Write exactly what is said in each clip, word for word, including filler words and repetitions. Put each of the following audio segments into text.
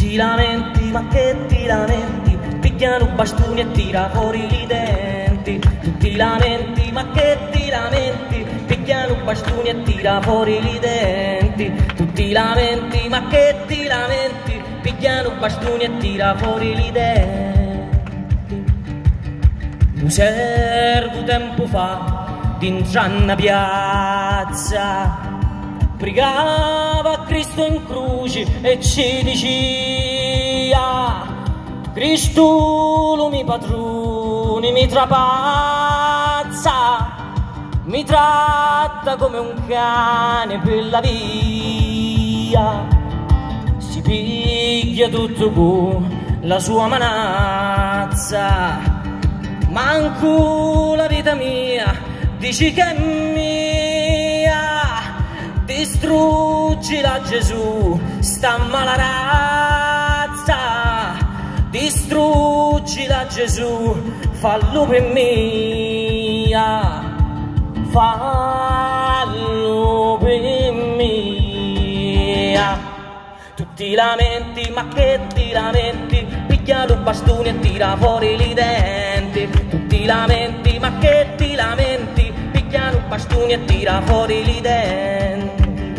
ti lamenti, ma che ti lamenti, picchiano bastoni e tira fuori i denti. Tu ti lamenti, ma che ti lamenti, picchiano bastoni e tira fuori i denti. Tu ti lamenti, ma che ti lamenti, picchiano bastoni e tira fuori i denti. Un servo tempo fa dentro una piazza pregava a Cristo in croce e ci diceva: Cristo, lo mi padrone, mi trapazza, mi tratta come un cane per la via, si piglia tutto con la sua manazza, manco la vita mia dici che è mia. Distruggila Gesù, sta mala razza, distruggila Gesù, fallo per mia, fallo per mia. Tu ti lamenti, ma che ti lamenti, picchia lo bastone e tira fuori i denti. Tu ti lamenti, ma che ti lamenti, picchia lo bastone e tira fuori i denti.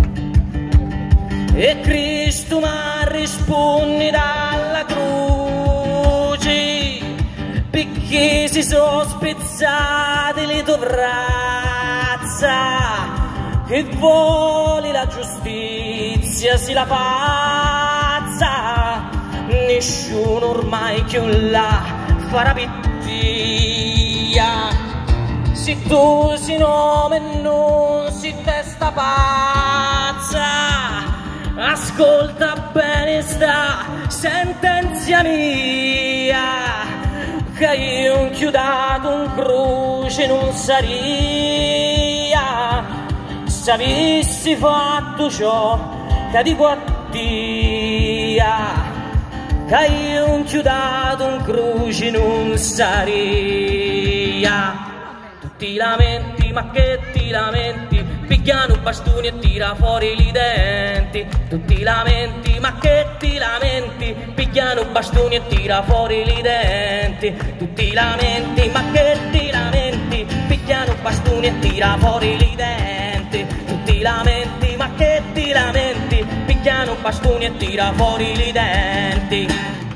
E Cristo mi risponde dalla croce, perché si sono spezzate le tue braccia, che vuole la giustizia si la pazza, nessuno ormai più la farà pittia. Se tu si nome non si testa pazza, ascolta bene sta sentenza mia, che io ho chiudato un croce non saria, se avessi fatto ciò che dico a Dio, che io ho chiudato un croce non saria. Tu ti lamenti, ma che ti lamenti, picchiano bastoni e tira fuori i denti. Tu ti lamenti, ma che ti lamenti, picchiano bastoni e tira fuori i denti. Tu ti lamenti, ma che ti lamenti, picchiano bastoni e tira fuori i denti. Tu ti lamenti, ma che ti lamenti, picchiano bastoni e tira fuori i denti.